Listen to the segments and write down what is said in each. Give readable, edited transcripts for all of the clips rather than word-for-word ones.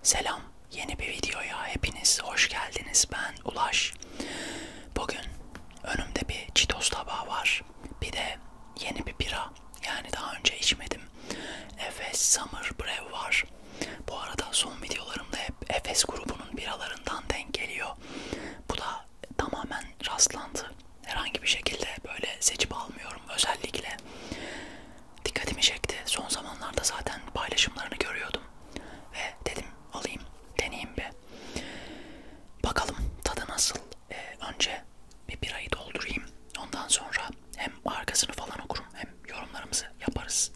Selam, yeni bir videoya hepiniz hoş geldiniz. Ben Ulaş. Bugün önümde bir Cheetos tabağı var. Bir de yeni bir bira. Yani daha önce içmedim. Efes Summer Brew var. Bu arada son videolarımda hep Efes grubunun biralarından denk geliyor. Bu da tamamen rastlantı. Herhangi bir şekilde böyle seçip almıyorum. Özellikle dikkatimi çekti. Son zamanlarda zaten paylaşımlarını görüyordum. Ve dedim alayım, deneyeyim bir. Bakalım tadı nasıl? Önce bir birayı doldurayım. Ondan sonra hem arkasını falan okurum hem yorumlarımızı yaparız.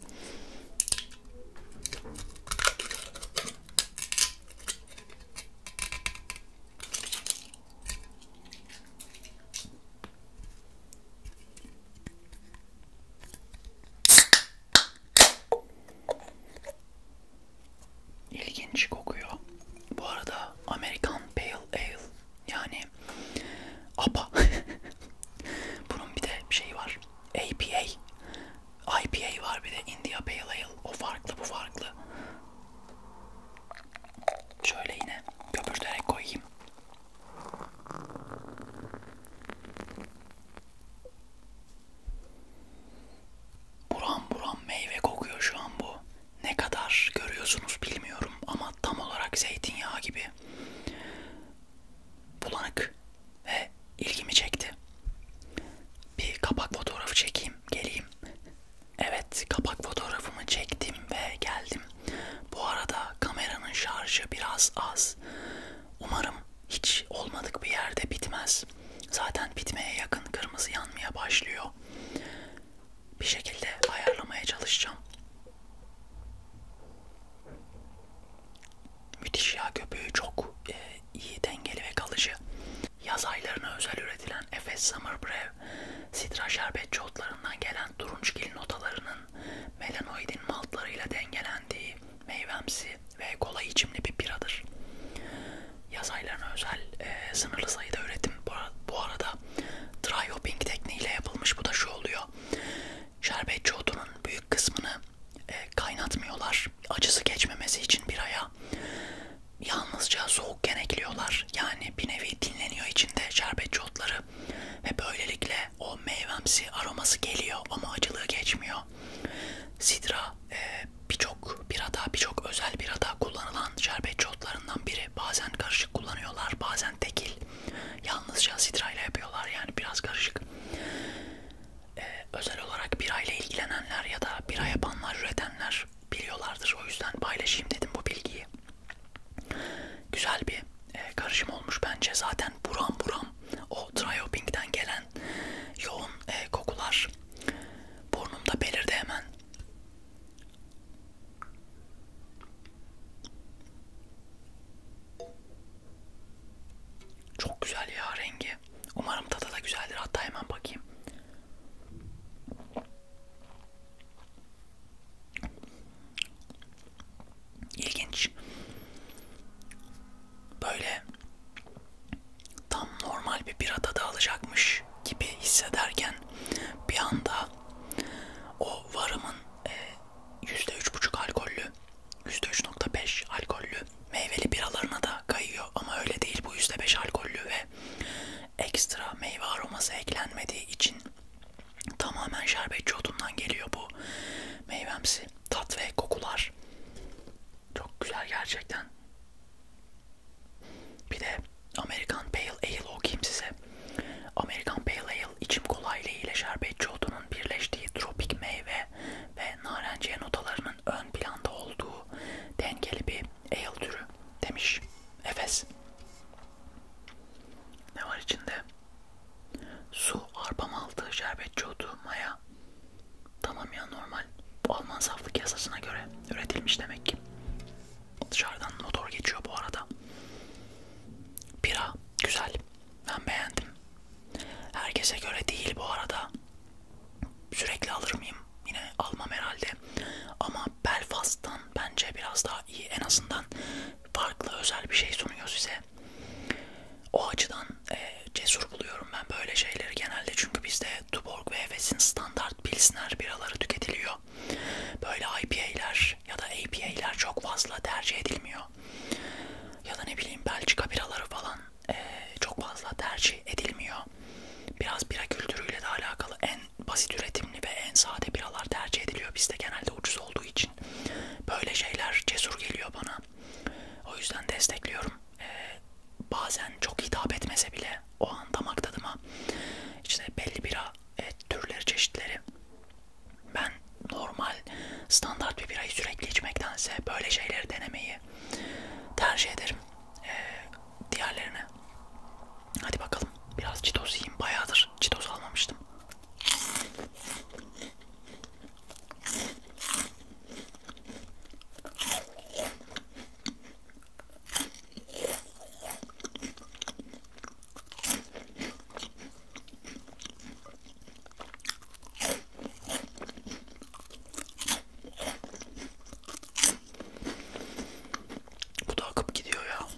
İlginç kokuyor. Bu arada American Pale Ale, yani APA. Bunun bir de bir şey var. APA. IPA var, bir de India Pale Ale. O farklı, bu farklı. Şöyle yine köpürterek koyayım. Buram buram meyve kokuyor şu an bu. Ne kadar görüyorsunuz bilmiyorum ama tam olarak zeytinyağı gibi. Bulanık ve ilgimi çekti. Bir kapak fotoğrafı çekeyim, geleyim. Evet, kapak fotoğrafımı çektim ve geldim. Bu arada kameranın şarjı biraz az. Umarım hiç olmadık bir yerde bitmez. Zaten bitmeye yakın, kırmızı yanmaya başlıyor. Bir şekilde ayarlamaya çalışacağım. Müthiş ya, köpüğü çok iyi, dengeli ve kalıcı. Yaz aylarına özel üretilen Efes Summer Brew, sidra şerbetçi otlarından gelen turunçgil notalarının melanoidin maltlarıyla dengelendiği meyvemsi ve kolay içimli bir biradır. Yaz aylarına özel sınırlı sayıda üretim. Bu arada dry hopping tekniğiyle yapılmış. Bu da şu oluyor: şerbetçi otunun büyük kısmını kaynatmıyorlar. Acısı geçmemesi için biraya yalnızca soğukken ekliyorlar. Yani bir nevi dinleniyor içinde şerbetçi otları ve böylelikle o meyvemsi aroması geliyor ama acılığı geçmiyor. Sidra birçok birada, birçok özel birada kullanılan şerbetçi otlarından biri. Bazen karışık kullanıyorlar, bazen tekil. Yalnızca sidra ile yapıyorlar, yani biraz karışık. Özel olarak birayla ilgilenenler ya da bira yapanlar, üretenler biliyorlardır. O yüzden paylaşayım dedim bu bilgiyi. Güzel bir karışım olmuş bence. Zaten buram buram o dry hopping'den gelen yoğun kokular burnumda belirdi hemen. Çok güzel ya rengi. Umarım tadı da güzeldir. Hatta hemen bakayım. İlginç. Böyle tam normal bir bira tadı alacakmış gibi hissederken bir anda o varımın %3,5 alkollü, %3,5 alkollü meyveli biralarına da kayıyor. Ama öyle değil, bu %5 alkollü ve ekstra meyve aroması eklenmediği için tamamen şerbetçi otundan geliyor bu meyvemsi tat ve kokular. Çok güzel gerçekten. Bir de American Pale Ale okuyayım size. American Pale Ale, içim kolaylığı ile şerbetçi otunun birleştiği tropik meyve ve narenciye notalarının ön planda olduğu dengeli bir ale türü demiş Efes. Ne var içinde? Su, arpa maltı, şerbetçi otu, maya. Tamam ya, normal. Bu Alman saflık yasasına göre üretilmiş demek ki. Dışarıdan motor geçiyor bu arada. Bira güzel. Ben beğendim. Herkese göre değil bu arada. Sürekli alır mıyım? Yine almam herhalde. Ama Belfast'tan bence biraz daha iyi. En azından farklı, özel bir şey sunuyor size. O açıdan cesur buluyorum ben böyle şeyleri genelde. Çünkü bizde Tuborg ve Efes'in standart Pilsner biraları tüketiliyor. Böyle IPA'ler ya da APA'ler çok fazla tercih edilmiyor. O yüzden destekliyorum. Bazen çok hitap etmese bile o an damak tadıma işte belli bira türleri, çeşitleri, ben normal standart bir birayı sürekli içmektense böyle şeyleri denemeyi tercih ederim diğerlerine. Hadi bakalım, biraz Cheetos yiyeyim, bayağıdır Cheetos almamıştım. Bu da akıp gidiyor ya.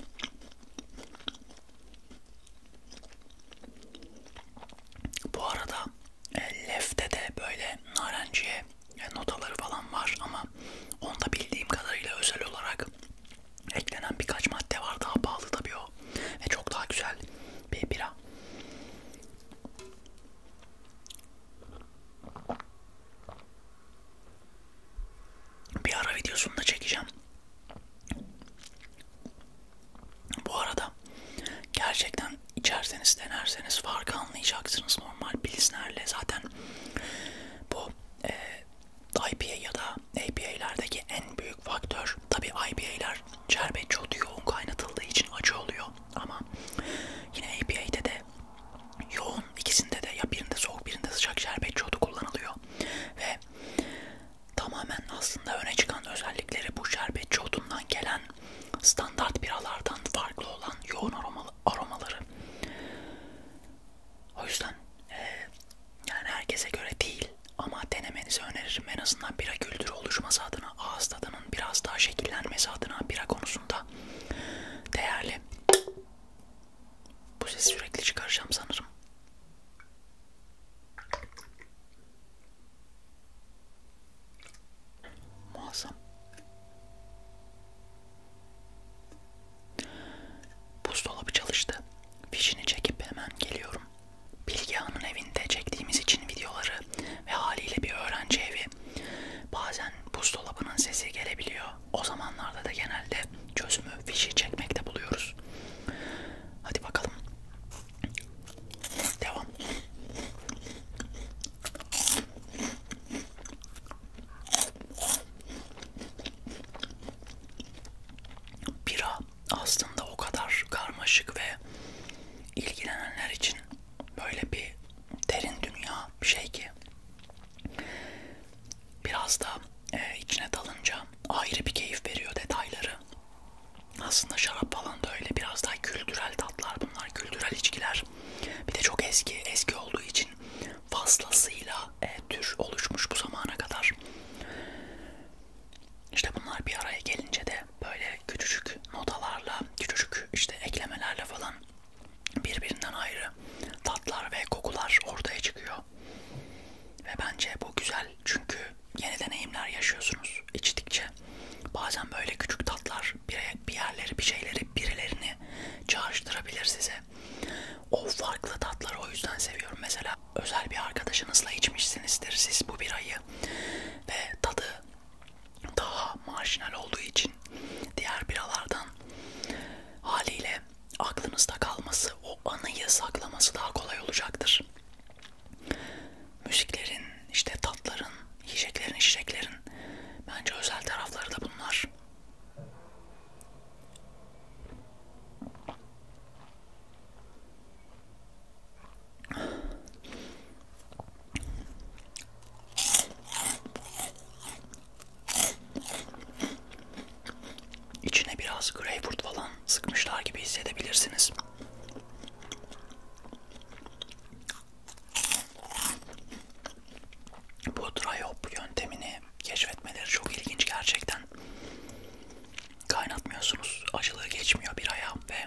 Bu arada Lef'te de böyle narenciye notaları falan var ama onda bildiğim kadarıyla özel olarak eklenen birkaç madde var. Daha pahalı tabii o ve çok daha güzel bir bira. Bir ara videosunu da çekeceğim. Bu arada gerçekten içerseniz, denerseniz farkı anlayacaksınız normal pilsnerle. Zaten bu IPA ya da APA'lerdeki en büyük faktör, tabii IPA'ler şerbet çok yoğun kaynatıldığı için acı oluyor ama yine APA'de de yoğun, ikisinde de ya birinde soğuk birinde sıcak şerbet çoğu kullanılıyor ve tamamen aslında öne çıkan özellikleri bu şerbet çoğundan gelen standart biralardan farklı olan yoğun aromaları. O yüzden yani herkese göre değil ama denemenizi öneririm. En azından bira kültürü oluşması adına, ağız tadının biraz daha şekillenmesi adına bira konusunda değerli. Bu sesi sürekli çıkaracağım sanırım. Muazzam. Buzdolabı çalıştı. Fişini çekip hemen geliyorum. Bilgehan'ın evinde çektiğimiz için videoları ve haliyle bir öğrenci evi, bazen buzdolabının sesi gelebiliyor. O zamanlarda da genelde çözümü fişi çekmekte buluyoruz. Hadi bakalım. Devam. Bira aslında o kadar karmaşık ve ilgilenenler için böyle bir derin dünya bir şey ki biraz da içine dalınca ayrı bir keyif veriyor detayları. Aslında şarap falan da öyle, biraz daha kültürel tatlar bunlar, kültürel içkiler. Bir de çok eski olduğu için fazlasıyla tür oluşmuş bu zamana kadar. İşte bunlar bir araya gelince de böyle küçücük notalarla, küçücük işte eklemelerle falan birbirinden ayrı tatlar ve kokular ortaya çıkıyor. Ve bence bu güzel çünkü yeni deneyimler yaşıyorsunuz içtikçe. Bazen böyle küçük tatlar bir yerleri, bir şeyleri, birilerini çağrıştırabilir size. O farklı tatları o yüzden seviyorum. Mesela özel bir arkadaşınızla içmişsinizdir siz bu birayı ve tadı daha marjinal olduğu için diğer biralardan haliyle aklınızda kalması, o anıyı saklaması daha kolay olacaktır. Müziklerin, işte tatların, yiyeceklerin, içeceklerin bence özel tarafları da bunlar. İçine biraz greyfurt falan sıkmışlar gibi hissedebilirsiniz. Bu dry hop yöntemini keşfetmeleri çok ilginç gerçekten. Kaynatmıyorsunuz, acılığı geçmiyor biraya ve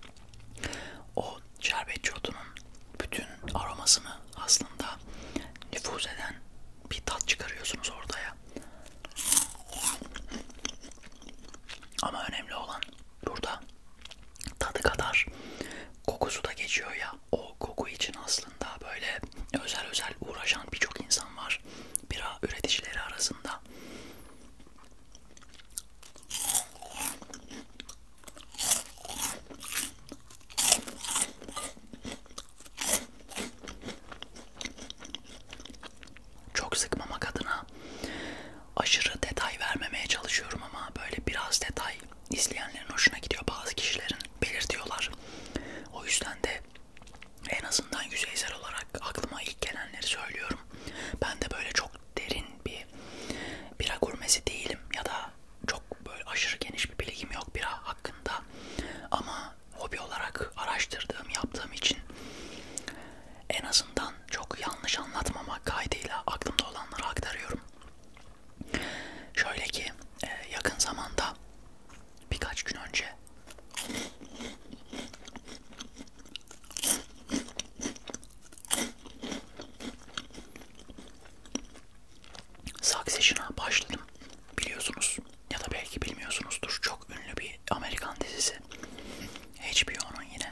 o şerbetçi otunun bütün aromasını aslında nüfuz eden bir tat çıkarıyorsunuz ortaya. Ama önemli olan burada tadı kadar kokusu da geçiyor ya. O koku için aslında böyle özel uğraşan birçok insan var bira üreticileri arasında. söylüyorum. Ben de böyle çok derin bir bira gurmesi değilim ya da çok böyle aşırı geniş bir bilgim yok bira hakkında. Ama hobi olarak araştırdığım, yaptığım için en azından çok yanlış anlatmamak kaydıyla aklımda olanları aktarıyorum. Şöyle ki yakın zamanda birkaç gün önce Succession'a başladım. Biliyorsunuz ya da belki bilmiyorsunuzdur. Çok ünlü bir Amerikan dizisi. HBO'nun yine.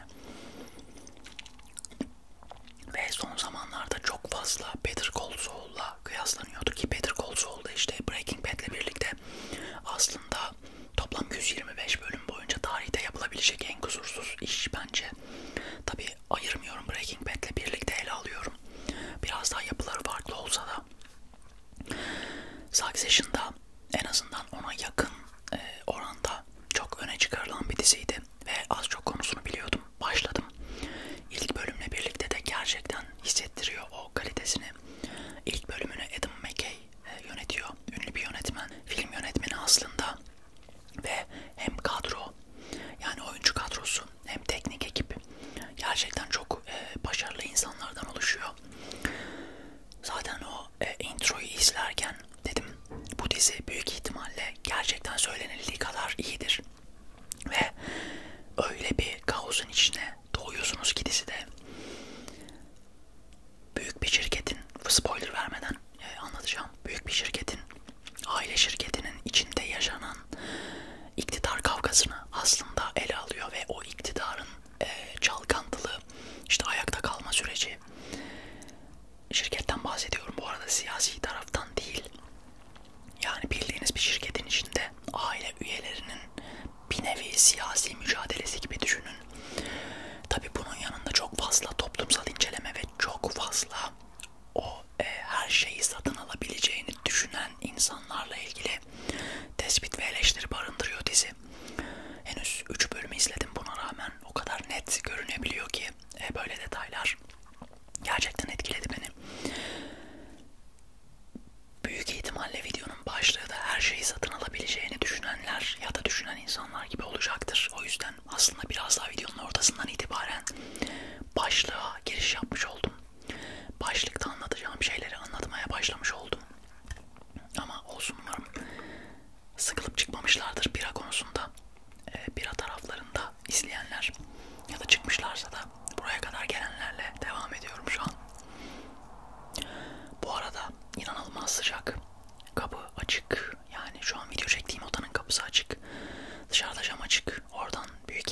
Ve son zamanlarda çok fazla Better Call Saul'la kıyaslanıyordu ki Better Call Saul'da işte Breaking Bad'le birlikte aslında toplam 125 bölüm boyunca tarihte yapılabilecek en kusursuz iş bence. Tabi ayırmıyorum, Breaking Bad'le birlikte ele alıyorum. Biraz daha yapıları farklı olsa da Succession'da en azından ona yakın oranda çok öne çıkarılan bir diziydi ve az çok konusunu biliyordum. Başladım. İlk bölümle birlikte de gerçekten hissettiriyor o kalitesini. İlk bölümünü Adam McKay yönetiyor. Ünlü bir yönetmen. Film yönetmeni aslında. Ve hem kadro, yani oyuncu kadrosu, hem teknik ekip gerçekten çok başarılı insanlardan oluşuyor. Zaten o introyu izlerken dedim bu dizi büyük ihtimalle gerçekten söylenildiği kadar iyidir. Ve öyle bir kaosun içine doğuyorsunuz ki dizide. Büyük bir şirketin, spoiler vermeden anlatacağım. Büyük bir şirketin, aile şirketinin içinde yaşanan iktidar kavgasını aslında ele alıyor ve o iktidarın çalkantılı işte ayakta kalma süreci. Şirketten bahsediyorum bu arada, siyasi taraftan değil. Yani bildiğiniz bir şirketin içinde aile üyelerinin bir nevi siyasi mücadelesi gibi düşünün. Tabii bunun yanında çok fazla toplumsal inceleme ve çok fazla o her şeyi satın alabileceğini düşünen insanlarla ilgili tespit ve eleştiri barındırıyor dizi. Henüz 3 bölümü izledim, buna rağmen o kadar net görünebiliyor ki böyle detaylar gerçekten etkiledi beni. Büyük ihtimalle videonun başlığı da her şeyi satın alabileceğini düşünenler ya da düşünen insanlar gibi olacaktır. O yüzden aslında biraz daha videonun ortasından itibaren başlığa giriş yapmış oldum. Başlıkta anlatacağım şeyleri anlatmaya başlamış oldum. Ama olsun, umarım sıkılıp çıkmamışlardır bira konusunda. Bira taraflarında izleyenler ya da çıkmışlarsa da buraya kadar gelenlerle devam ediyorum şu an. Bu arada inanılmaz sıcak. Kapı açık. Yani şu an video çektiğim odanın kapısı açık. Dışarıda cam açık. Oradan büyük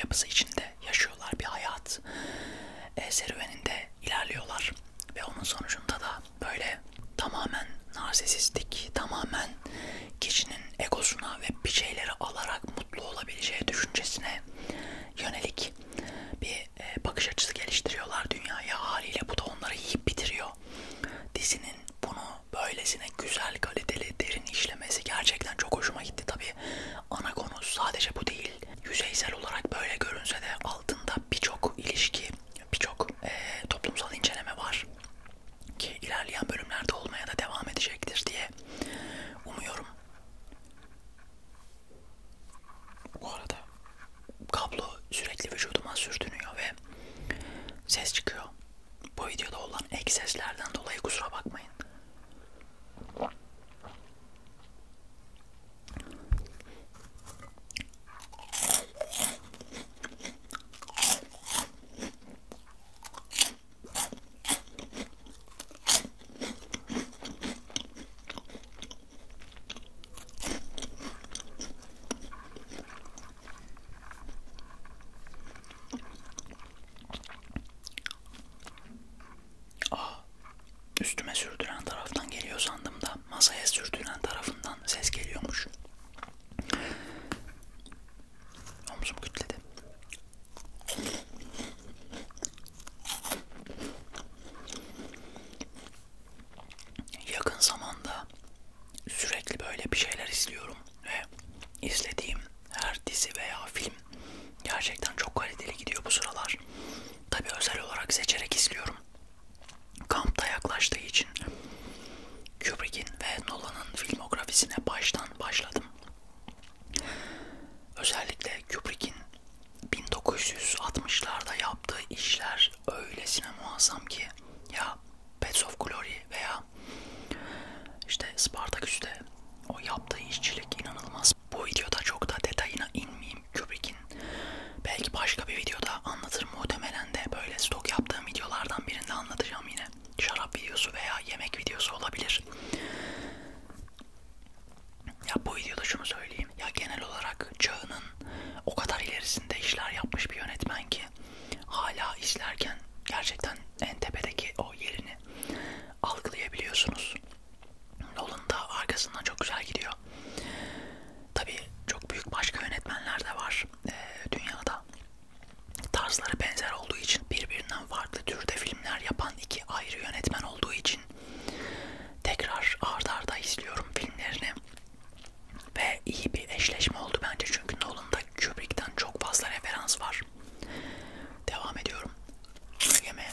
yapısı içinde yaşıyorlar. Bir hayat serüveninde ilerliyorlar. Ve onun sonucunda da böyle tamamen narsistik, tamamen kişinin egosuna ve bir şeyleri alarak mutlu olabileceği düşüncesine yönelik bir bakış açısı geliştiriyorlar dünyaya. Haliyle bu da onları yiyip bitiriyor. Dizinin bunu böylesine güzel, kaliteli, derin işlemesi gerçekten çok hoşuma gitti. Tabii ana konu sadece bu değil. Yüzeysel olarak böyle görünse de altında birçok ilişki, birçok toplumsal inceleme var ki ilerleyen bölümlerde olmaya da devam edecektir diye umuyorum. Bu arada kablo sürekli vücuduma sürtünüyor ve ses çıkıyor. Bu videoda olan ek seslerden dolayı kusura bakmayın. Üstüme sürdüren taraftan geliyor sandım da masaya sürdüren tarafından ses geliyormuş. Omzum kütledi. Yakın zamanda sürekli böyle bir şeyler izliyorum ve izlediğim her dizi veya film gerçekten çok kaliteli gidiyor bu sıralar. Tabii özel olarak seçerek izliyorum. Kampta yaklaştığı için Kubrick'in ve Nolan'ın filmografisine baştan başladım. Özellikle Kubrick'in 1960'larda yaptığı işler öylesine muazzam ki, ya Beds of Glory veya işte Spartaküs'te o yaptığı işçilik inanılmaz. Bu videoda çok da detayına inmeyeyim Kubrick'in. Belki başka bir videoda anlatırım, muhtemelen de böyle stok yaptığım videolardan birinde anlatacağım yine. Şarap videosu veya yemek videosu olabilir. Ya bu videoda şunu söyleyeyim. Ya genel olarak çağının o kadar ilerisinde işler yapmış bir yönetmen ki hala izlerken gerçekten en tepedeki o yerini algılayabiliyorsunuz. Nolan da arkasından çok güzel gidiyor. Tabii çok büyük başka yönetmenler de var dünyada. Tarzları benzer olduğu için, birbirinden farklı türde filmler yapan iki ayrı yönetmen olduğu için tekrar art arda izliyorum filmlerini. Ve iyi bir eşleşme oldu bence, çünkü Nolan'da Kubrick'ten çok fazla referans var. Devam ediyorum yemeğe.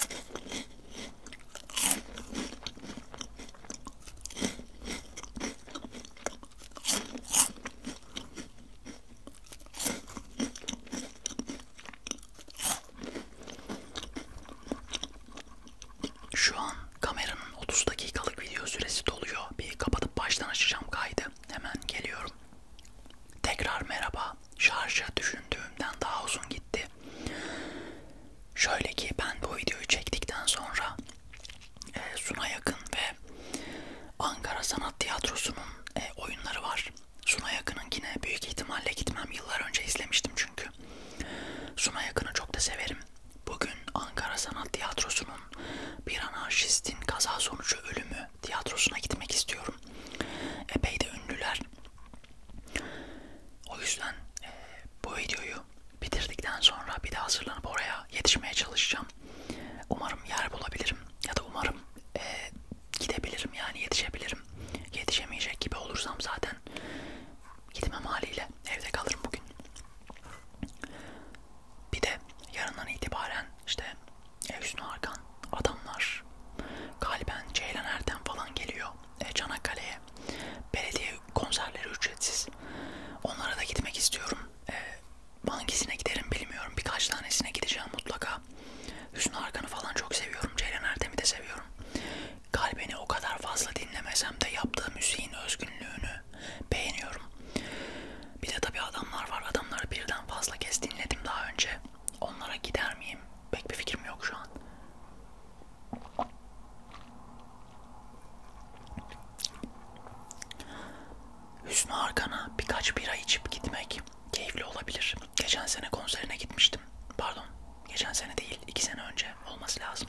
Şu an kameranın 30 dakikalık video süresi doluyor. Bir kapatıp baştan açacağım kaydı. Hemen geliyorum. Tekrar merhaba. Şarjı düşündüğümden daha uzun gitti. Şöyle ki ben bu videoyu çektikten sonra Suna Yakın ve Ankara Sanat Tiyatrosu'nun oyunları var. Suna Yakın'ınkine büyük ihtimalle gitmem. Yıllar önce izlemiştim çünkü. Suna Yakın'ı çok da severim. Bugün Ankara Sanat Tiyatrosu'nun Bir Anarşist senedir. Geçen sene konserine gitmiştim. Pardon, geçen sene değil, 2 sene önce olması lazım.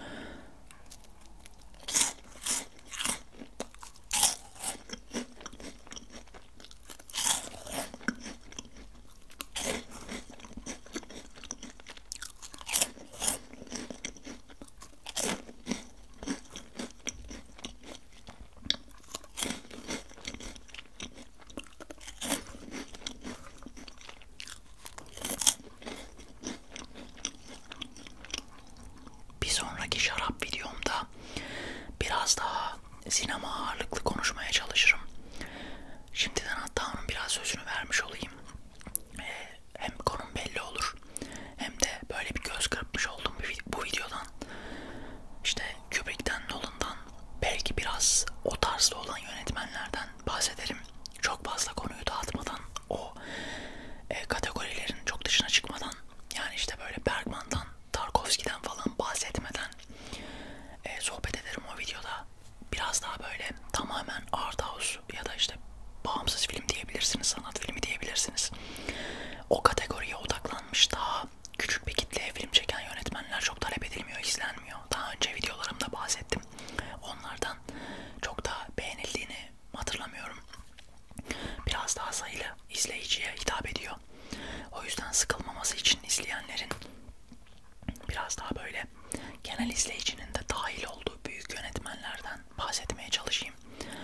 Bir sonraki şarap videomda biraz daha sinema ağırlıklı konuşmaya çalışırım. Şimdiden hatta onun biraz sözünü vermiş olayım. Hem konum belli olur hem de böyle bir göz kırpmış oldum bu videodan. İşte Kubrick'ten, Nolan'dan, belki biraz o tarzda olan yönetmenlerden bahsederim. Çok fazla konuyu dağıtmadan, o kategorilerin çok dışına çıkmadan, yani işte böyle Bergman'dan, Tarkovski'den falan bahsetmeden sohbet ederim o videoda. Biraz daha böyle tamamen art house ya da işte bağımsız film diyebilirsiniz, sanat filmi diyebilirsiniz. O kategoriye odaklanmış daha küçük bir kitleye film çeken yönetmenler çok talep edilmiyor, izlenmiyor. Daha önce videolarımda bahsettim. Onlardan çok da beğenildiğini hatırlamıyorum. Biraz daha sayılı izleyiciye hitap ediyor. O yüzden sıkılmaması için izleyenlerin biraz daha böyle genel izleyicinin de dahil olduğu büyük yönetmenlerden bahsetmeye çalışayım.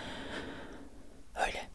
Öyle.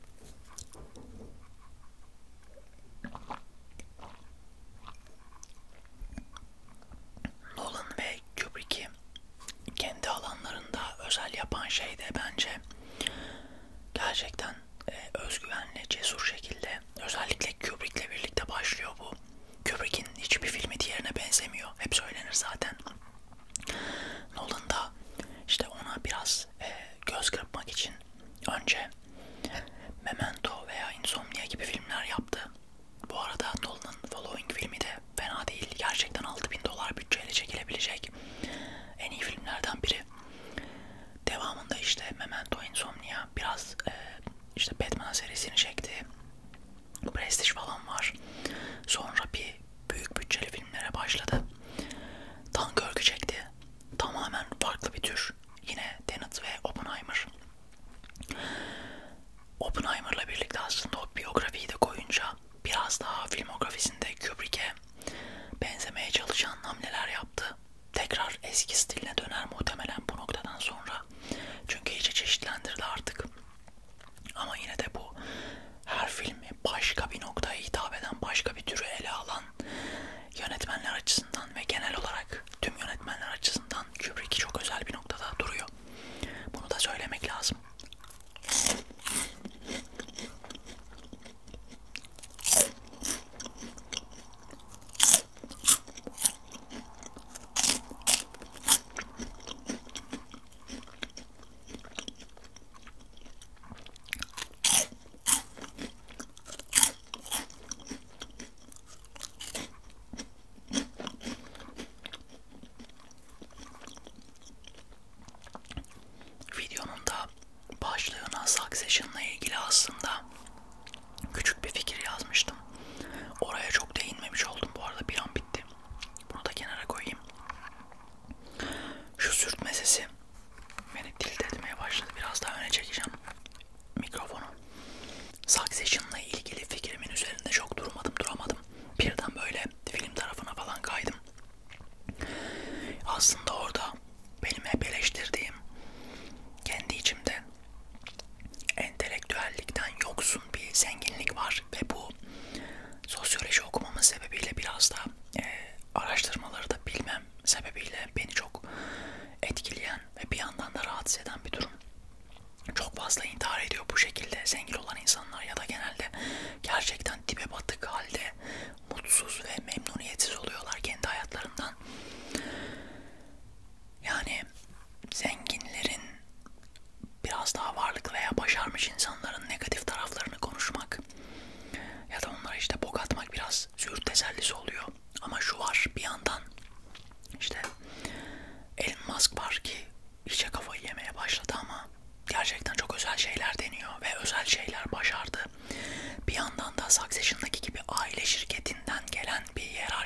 Nolan ve Kubrick'i kendi alanlarında özel yapan şey de bence gerçekten özgüvenli, cesur şekilde, özellikle Kubrick'le birlikte başlıyor bu. Kubrick'in hiçbir filmi diğerine benzemiyor. Hep söylenir zaten. Nolan da işte ona biraz göz kırpmak için önce Memento veya Insomnia gibi filmler yaptı. Bu arada Nolan'ın Following filmi de fena değil. Gerçekten $6.000 bütçeyle çekilebilecek en iyi filmlerden biri. Devamında işte Memento, Insomnia, biraz işte Batman serisini çekti. Prestige falan var. Sonra bir büyük bütçeli filmlere başladı. Dunkirk'ü çekti. Tamamen farklı bir tür. Yine Tenet ve Oppenheimer. Oppenheimer'la birlikte aslında o biyografiyi de koyunca biraz daha filmografisinde Kubrick'e benzemeye çalışan hamleler yaptı. Tekrar eski stiline döner muhtemelen bu noktadan sonra. Çünkü iyice çeşitlendirdi artık. Ama yine de bu her filmi başka bir noktaya hitap eden, başka bir türü ele alan yönetmenler açısından ve genel olarak tüm yönetmenler açısından Kubrick çok özel bir noktada duruyor. Bunu da söylemek lazım.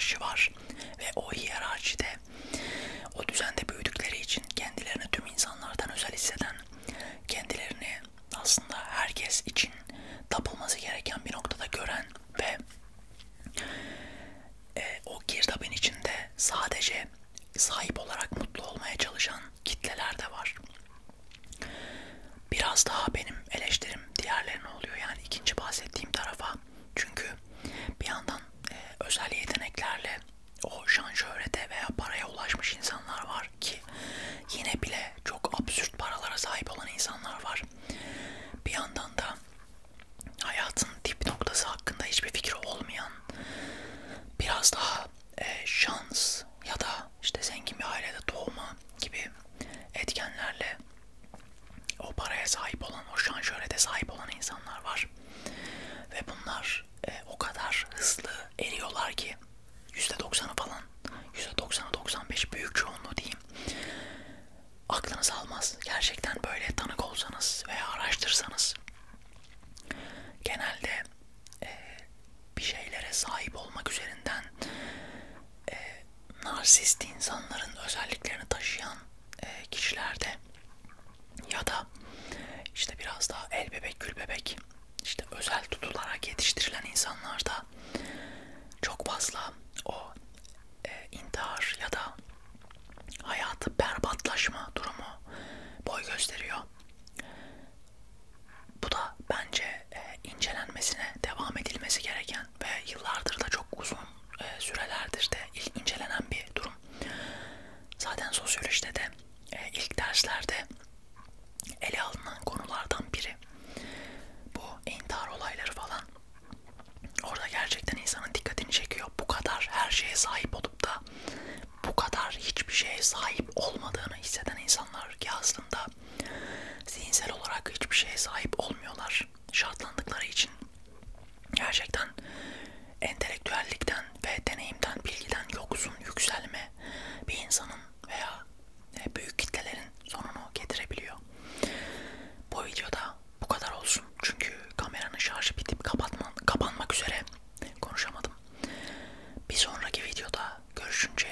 hiyerarşi var ve o hiyerarşide, o düzende büyüdükleri için kendilerini tüm insanlardan özel hisseden, kendilerini aslında herkes için tapılması gereken bir noktada gören ve o girdabın içinde sadece sahip olarak mutlu olmaya çalışan kitleler de var. Biraz daha benim eleştirim diğerlerine oluyor, yani ikinci bahsettiğim tarafa. Çünkü bir yandan özel yeteneklerle o şan şöhrete veya paraya ulaşmış insanlar var ki yine bile çok absürt paralara sahip olan insanlar var. Bir yandan da hayatın dip noktası hakkında hiçbir fikri olmayan, biraz daha şans ya da işte zengin bir ailede doğma gibi etkenlerle o paraya sahip olan, o şan şöhrete sahip olan insanlar var. Ve bunlar o kadar hızlı eriyorlar ki %90'ı falan, %90'ı 95 büyük çoğunluğu diyeyim, aklınız almaz. Gerçekten böyle tanık olsanız veya araştırsanız, genelde bir şeylere sahip olmak üzerinden narsist insanların özelliklerini taşıyan kişilerde ya da işte biraz daha el bebek gül bebek, işte özel tutularak yetiştirilen insanlarda çok fazla o intihar ya da hayatı berbatlaşma durumu boy gösteriyor. Bu da bence incelenmesine devam edilmesi gereken ve yıllardır da çok uzun sürelerdir de incelenen bir durum. Zaten sosyolojide de ilk derslerde ele alınan konulardan biri bu intihar olayları falan. Orada gerçekten insanın dikkatini çekiyor. Bu kadar her şeye sahip olup da bu kadar hiçbir şeye sahip olmadığını hisseden insanlar ki aslında zihinsel olarak hiçbir şeye sahip olmuyorlar şartlandıkları için. Gerçekten entelektüellikten ve deneyimden, bilgiden yoksun yükselme bir insanın veya büyük kitlelerin sonunu getirebiliyor. Bu videoda bu kadar olsun. Çünkü kameranın şarjı bitip kapanmak üzere, konuşamadım. Bir sonraki videoda görüşünce